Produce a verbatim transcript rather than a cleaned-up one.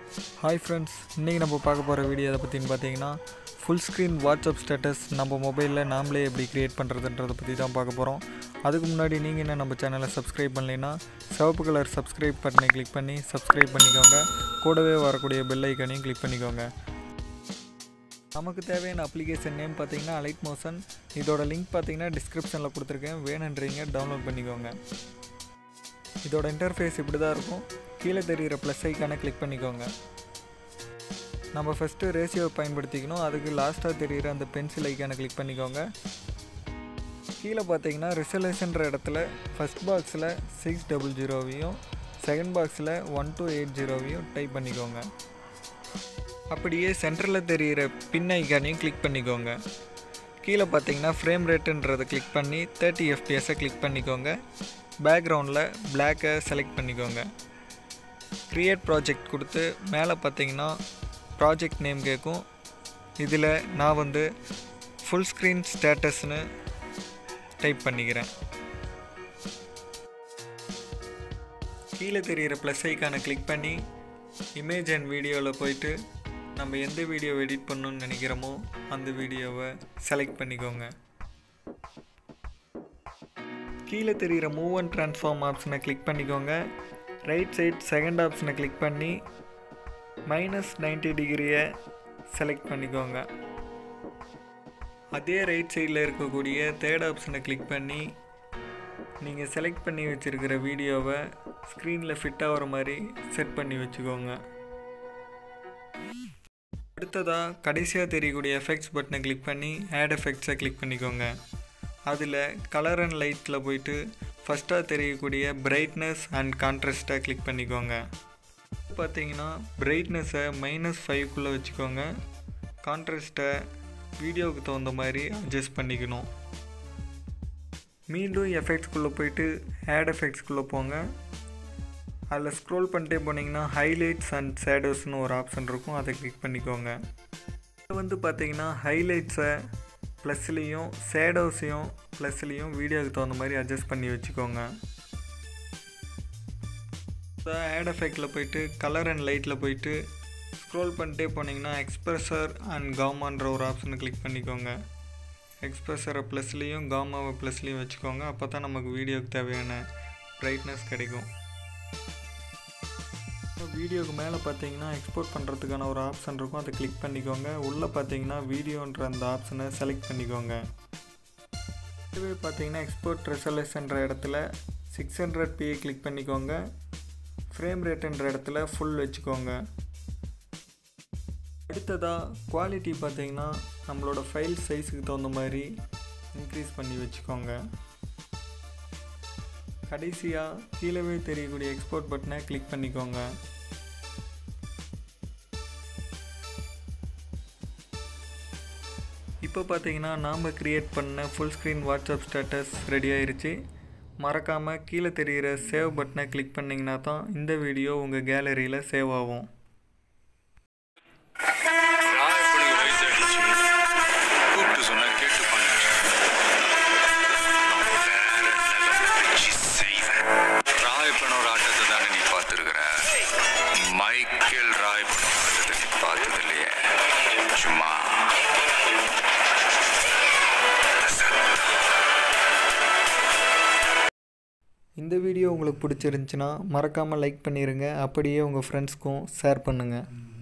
Hi friends, இன்னைக்கு நம்ம பார்க்க போற வீடியோ எதை பத்தின்னு பாத்தீங்கன்னா full screen WhatsApp status நம்ம மொபைல்ல நாமளே எப்படி கிரியேட் பண்றதுன்றத பத்தி தான் பார்க்க போறோம். அதுக்கு முன்னாடி நீங்க என்ன நம்ம சேனலை Subscribe பண்ணலைனா சிவப்பு கலர் Subscribe பட்டனை கிளிக் பண்ணி Subscribe பண்ணிக்கோங்க. கூடவே வரக்கூடிய பெல் ஐகானையும் கிளிக் பண்ணிக்கோங்க. நமக்கு தேவையான அப்ளிகேஷன் நேம் பாத்தீங்கன்னா Alight Motion. இதோட லிங்க் பாத்தீங்கன்னா டிஸ்கிரிப்ஷன்ல கொடுத்திருக்கேன். வேணும்ன்றீங்க டவுன்லோட் பண்ணிக்கோங்க. இதோட இன்டர்ஃபேஸ் இப்படி தான் இருக்கும். கீழே தெரியுற ப்ளஸ் ஐகானை கிளிக் பண்ணிக்கோங்க. நம்ம ஃபஸ்ட்டு ரேஷியோவை பயன்படுத்திக்கணும். அதுக்கு லாஸ்ட்டாக தெரியுற அந்த பென்சில் ஐக்கானை கிளிக் பண்ணிக்கோங்க. கீழே பார்த்தீங்கன்னா ரிசல்யூஷன்ற இடத்துல ஃபஸ்ட் பாக்ஸில் சிக்ஸ் டபுள் ஜீரோவையும் செகண்ட் பாக்ஸில் ஒன் டூ எயிட் ஜீரோவையும் டைப் பண்ணிக்கோங்க. அப்படியே சென்டரில் தெரிகிற பின் ஐக்கானையும் கிளிக் பண்ணிக்கோங்க. கீழே பார்த்தீங்கன்னா ஃப்ரேம் ரேட்டுன்றதை கிளிக் பண்ணி தேர்ட்டி எஃப்பிஎஸை கிளிக் பண்ணிக்கோங்க. பேக்ரவுண்டில் பிளாக்கை செலக்ட் பண்ணிக்கோங்க. க்ரியேட் ப்ராஜெக்ட் கொடுத்து மேலே பார்த்தீங்கன்னா ப்ராஜெக்ட் நேம் கேட்கும். இதில் நான் வந்து ஃபுல் ஸ்க்ரீன் ஸ்டேட்டஸ்னு டைப் பண்ணிக்கிறேன். கீழே தெரிகிற ப்ளஸ் ஐக்கானை கிளிக் பண்ணி இமேஜ் அண்ட் வீடியோவில் போயிட்டு நம்ம எந்த வீடியோ எடிட் பண்ணணும்னு நினைக்கிறோமோ அந்த வீடியோவை செலக்ட் பண்ணிக்கோங்க. கீழே தெரிகிற மூவ் அண்ட் ட்ரான்ஸ்ஃபார்ம் ஆப்ஷனை கிளிக் பண்ணிக்கோங்க. ரைட் சைட் செகண்ட் ஆப்ஷனை கிளிக் பண்ணி மைனஸ் நைன்ட்டி டிகிரியை செலக்ட் பண்ணிக்கோங்க. அதே ரைட் சைடில் இருக்கக்கூடிய தேர்ட் ஆப்ஷனை கிளிக் பண்ணி நீங்கள் செலக்ட் பண்ணி வச்சுருக்கிற வீடியோவை ஸ்க்ரீனில் ஃபிட் ஆகிற மாதிரி செட் பண்ணி வச்சுக்கோங்க. அடுத்ததாக கடைசியாக தெரியக்கூடிய எஃபெக்ட்ஸ் பட்டனை கிளிக் பண்ணி ஆட் எஃபெக்ட்ஸை கிளிக் பண்ணிக்கோங்க. அதில் கலர் அண்ட் லைட்டில் போயிட்டு ஃபஸ்ட்டாக தெரியக்கூடிய பிரைட்னஸ் அண்ட் கான்ட்ராஸ்ட்டை கிளிக் பண்ணிக்கோங்க. பார்த்தீங்கன்னா பிரைட்னஸை மைனஸ் ஃபைவ்க்குள்ளே வச்சுக்கோங்க. கான்ட்ராஸ்ட்டை வீடியோவுக்கு தகுந்த மாதிரி அட்ஜஸ்ட் பண்ணிக்கணும். மீண்டும் எஃபெக்ட்ஸ்குள்ளே போயிட்டு ஆட் எஃபெக்ட்ஸ்குள்ளே போங்க. அதில் ஸ்க்ரோல் பண்ணிட்டே போனீங்கன்னா ஹைலைட்ஸ் அண்ட் ஷேடோஸ்னு ஒரு ஆப்ஷன் இருக்கும். அதை கிளிக் பண்ணிக்கோங்க. இது வந்து பார்த்தீங்கன்னா ஹைலைட்ஸை ப்ளஸ்லேயும் ஷேடோஸையும் ப்ளஸ்லேயும் வீடியோவுக்கு தகுந்த மாதிரி அட்ஜஸ்ட் பண்ணி வச்சுக்கோங்க. ஆட் எஃபெக்டில் போயிட்டு கலர் அண்ட் லைட்டில் போயிட்டு ஸ்க்ரோல் பண்ணிட்டே போனீங்கன்னா எக்ஸ்ப்ரெஷர் அண்ட் காமான்ற ஒரு ஆப்ஷனை கிளிக் பண்ணிக்கோங்க. எக்ஸ்ப்ரெஷரை ப்ளஸ்லேயும் காமாவை ப்ளஸ்லேயும் வச்சுக்கோங்க. அப்போ தான் நமக்கு வீடியோவுக்கு தேவையான பிரைட்னஸ் கிடைக்கும். வீடியோவுக்கு மேலே பார்த்தீங்கன்னா எக்ஸ்போர்ட் பண்ணுறதுக்கான ஒரு ஆப்ஷன் இருக்கும். அதை கிளிக் பண்ணிக்கோங்க. உள்ளே பார்த்தீங்கன்னா வீடியோன்ற அந்த ஆப்ஷனை செலக்ட் பண்ணிக்கோங்க. இதுவே பார்த்தீங்கன்னா எக்ஸ்போர்ட் ரெசல்யூஷன்ற இடத்துல சிக்ஸ் ஹண்ட்ரட் பியை கிளிக் பண்ணிக்கோங்க. ஃப்ரேம் ரேட்டுன்ற இடத்துல ஃபுல் வச்சுக்கோங்க. அடுத்ததாக குவாலிட்டி பார்த்தீங்கன்னா நம்மளோட ஃபைல் சைஸுக்கு தகுந்த மாதிரி இன்க்ரீஸ் பண்ணி வச்சுக்கோங்க. கடைசியாக கீழவே தெரியக்கூடிய எக்ஸ்போர்ட் பட்டனை கிளிக் பண்ணிக்கோங்க. இப்போ பார்த்தீங்கன்னா நாம் க்ரியேட் பண்ண full screen WhatsApp status ready ஆயிடுச்சு. மறக்காமல் கீழே தெரிகிற சேவ் பட்டனை கிளிக் பண்ணிங்கன்னா தான் இந்த வீடியோ உங்கள் கேலரியில் சேவ் ஆகும். மைக்கேல் ராய் பார்த்தது இல்லையே, சும்மா இந்த வீடியோ உங்களுக்கு பிடிச்சிருந்துச்சுன்னா மறக்காமல் லைக் பண்ணிடுங்க. அப்படியே உங்கள் ஃப்ரெண்ட்ஸ்க்கும் ஷேர் பண்ணுங்கள்.